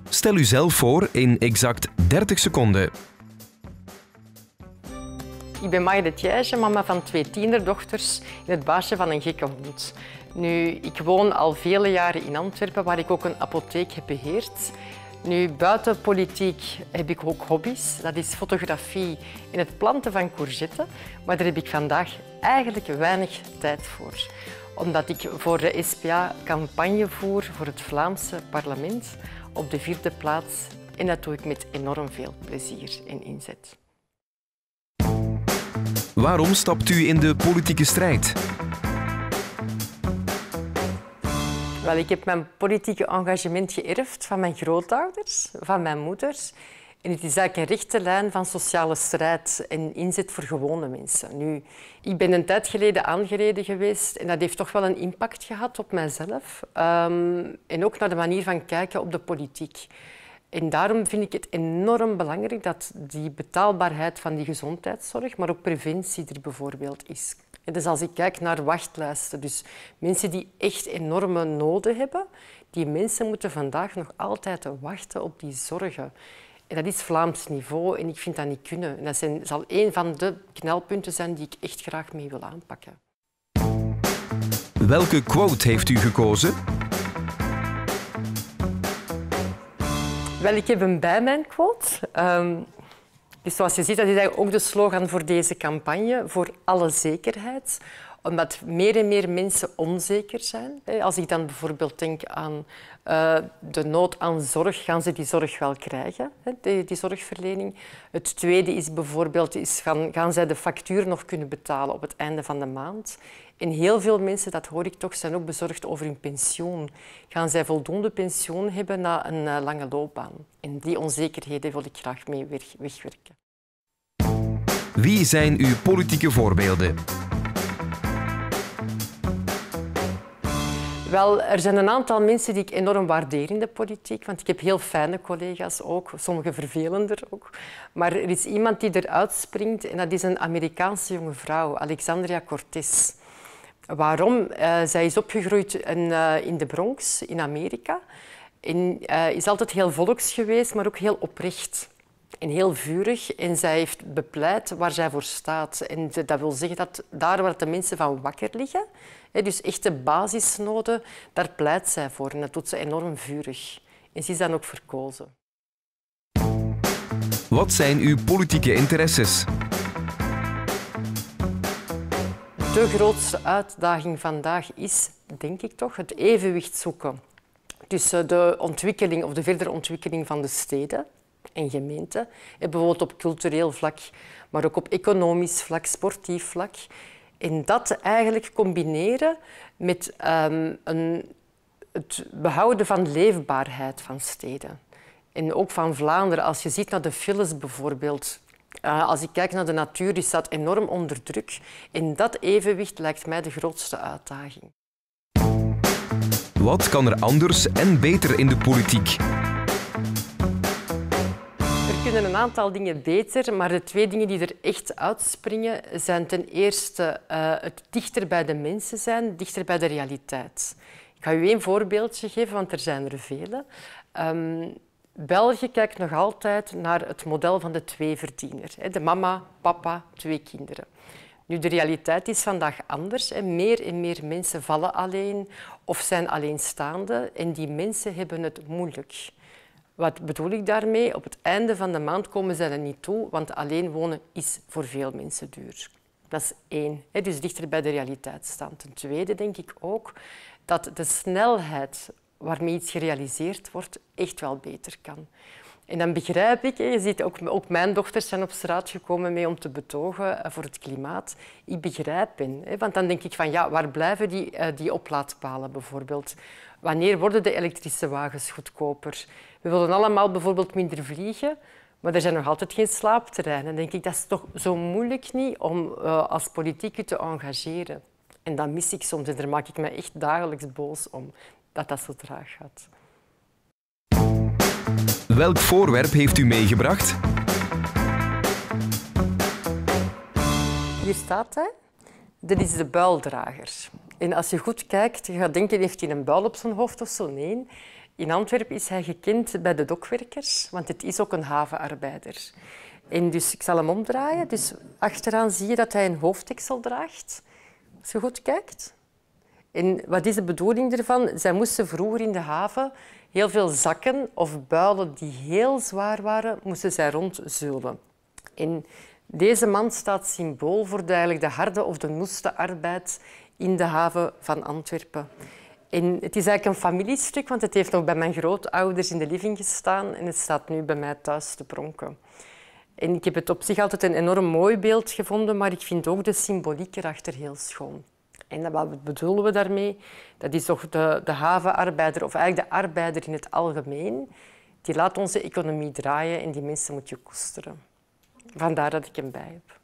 Stel u zelf voor in exact 30 seconden. Ik ben Maï de Thijge, mama van 2 tienerdochters en het baasje van een gekke hond. Nu, ik woon al vele jaren in Antwerpen, waar ik ook een apotheek heb beheerd. Nu, buiten politiek heb ik ook hobby's. Dat is fotografie en het planten van courgetten. Maar daar heb ik vandaag eigenlijk weinig tijd voor. Omdat ik voor de SPA campagne voer voor het Vlaamse parlement op de 4e plaats. En dat doe ik met enorm veel plezier en inzet. Waarom stapt u in de politieke strijd? Wel, ik heb mijn politieke engagement geërfd van mijn grootouders, van mijn moeders. En het is eigenlijk een rechte lijn van sociale strijd en inzet voor gewone mensen. Nu, ik ben een tijd geleden aangereden geweest en dat heeft toch wel een impact gehad op mijzelf. En ook naar de manier van kijken op de politiek. En daarom vind ik het enorm belangrijk dat die betaalbaarheid van die gezondheidszorg, maar ook preventie er bijvoorbeeld is. En dus als ik kijk naar wachtlijsten, dus mensen die echt enorme noden hebben, die mensen moeten vandaag nog altijd wachten op die zorgen. En dat is Vlaams niveau en ik vind dat niet kunnen. En dat zal een van de knelpunten zijn die ik echt graag mee wil aanpakken. Welke quote heeft u gekozen? Wel, ik heb een bij mijn quote. Dus zoals je ziet, dat is eigenlijk ook de slogan voor deze campagne, voor alle zekerheid. Omdat meer en meer mensen onzeker zijn. Als ik dan bijvoorbeeld denk aan de nood aan zorg, gaan ze die zorg wel krijgen, die zorgverlening. Het tweede is bijvoorbeeld, gaan zij de factuur nog kunnen betalen op het einde van de maand? En heel veel mensen, dat hoor ik toch, zijn ook bezorgd over hun pensioen. Gaan zij voldoende pensioen hebben na een lange loopbaan? En die onzekerheden wil ik graag mee wegwerken. Wie zijn uw politieke voorbeelden? Wel, er zijn een aantal mensen die ik enorm waardeer in de politiek, want ik heb heel fijne collega's ook, sommige vervelender ook. Maar er is iemand die eruit springt en dat is een Amerikaanse jonge vrouw, Alexandria Cortez. Waarom? Zij is opgegroeid in de Bronx, in Amerika. En is altijd heel volks geweest, maar ook heel oprecht. En heel vurig. En zij heeft bepleit waar zij voor staat. En dat wil zeggen dat daar waar de mensen van wakker liggen, dus echte basisnoden, daar pleit zij voor. En dat doet ze enorm vurig. En ze is dan ook verkozen. Wat zijn uw politieke interesses? De grootste uitdaging vandaag is, denk ik toch, het evenwicht zoeken tussen de ontwikkeling of de verdere ontwikkeling van de steden en gemeenten. Bijvoorbeeld op cultureel vlak, maar ook op economisch vlak, sportief vlak. En dat eigenlijk combineren met het behouden van leefbaarheid van steden. En ook van Vlaanderen. Als je ziet naar de files bijvoorbeeld. Als ik kijk naar de natuur, die staat enorm onder druk. En dat evenwicht lijkt mij de grootste uitdaging. Wat kan er anders en beter in de politiek? Er kunnen een aantal dingen beter, maar de 2 dingen die er echt uitspringen zijn ten eerste het dichter bij de mensen zijn, dichter bij de realiteit. Ik ga u 1 voorbeeldje geven, want er zijn er vele. België kijkt nog altijd naar het model van de 2-verdiener. De mama, papa, 2 kinderen. Nu, de realiteit is vandaag anders. Meer en meer mensen vallen alleen of zijn alleenstaande en die mensen hebben het moeilijk. Wat bedoel ik daarmee? Op het einde van de maand komen ze er niet toe, want alleen wonen is voor veel mensen duur. Dat is 1, dus dichter bij de realiteit staan. Ten tweede denk ik ook dat de snelheid waarmee iets gerealiseerd wordt echt wel beter kan. En dan begrijp ik, je ziet ook mijn dochters zijn op straat gekomen mee om te betogen voor het klimaat. Ik begrijp hen, want dan denk ik van ja, waar blijven die oplaadpalen bijvoorbeeld? Wanneer worden de elektrische wagens goedkoper? We willen allemaal bijvoorbeeld minder vliegen, maar er zijn nog altijd geen slaapterreinen. Dan denk ik, dat is toch zo moeilijk niet om als politicus te engageren. En dat mis ik soms en daar maak ik me echt dagelijks boos om, dat dat zo traag gaat. Welk voorwerp heeft u meegebracht? Hier staat hij. Dit is de buildrager. En als je goed kijkt, je gaat denken, heeft hij een buil op zijn hoofd of zo? Nee. In Antwerpen is hij gekend bij de dokwerkers, want het is ook een havenarbeider. En dus ik zal hem omdraaien. Dus achteraan zie je dat hij een hoofddeksel draagt. Als je goed kijkt. En wat is de bedoeling ervan? Zij moesten vroeger in de haven heel veel zakken of builen die heel zwaar waren, moesten zij rondzeulen. En deze man staat symbool voor de harde of de noeste arbeid in de haven van Antwerpen. En het is eigenlijk een familiestuk, want het heeft nog bij mijn grootouders in de living gestaan en het staat nu bij mij thuis te pronken. En ik heb het op zich altijd een enorm mooi beeld gevonden, maar ik vind ook de symboliek erachter heel schoon. En wat bedoelen we daarmee? Dat is toch de havenarbeider, of eigenlijk de arbeider in het algemeen. Die laat onze economie draaien en die mensen moet je koesteren. Vandaar dat ik hem bij heb.